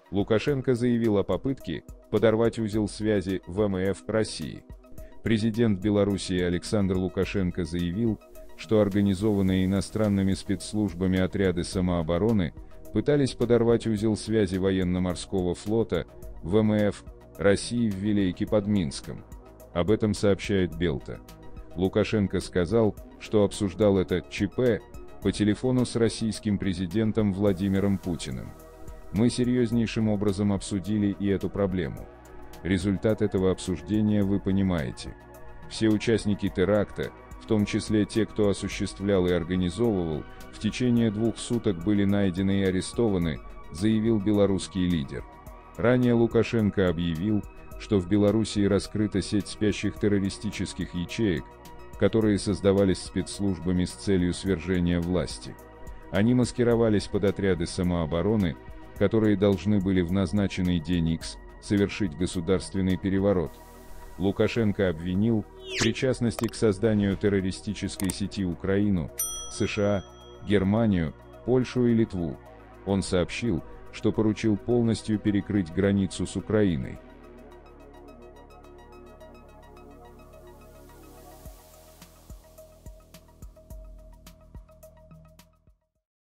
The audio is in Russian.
Лукашенко заявил о попытке подорвать узел связи ВМФ России. Президент Белоруссии Александр Лукашенко заявил, что организованные иностранными спецслужбами отряды самообороны пытались подорвать узел связи военно-морского флота ВМФ России в Вилейке под Минском. Об этом сообщает Белта. Лукашенко сказал, что обсуждал это ЧП по телефону с российским президентом Владимиром Путиным. Мы серьезнейшим образом обсудили и эту проблему. Результат этого обсуждения вы понимаете. Все участники теракта, в том числе те, кто осуществлял и организовывал, в течение 2 суток были найдены и арестованы, заявил белорусский лидер. Ранее Лукашенко объявил, что в Белоруссии раскрыта сеть спящих террористических ячеек, которые создавались спецслужбами с целью свержения власти. Они маскировались под отряды самообороны, которые должны были в назначенный день X совершить государственный переворот. Лукашенко обвинил в причастности к созданию террористической сети Украину, США, Германию, Польшу и Литву. Он сообщил, что поручил полностью перекрыть границу с Украиной.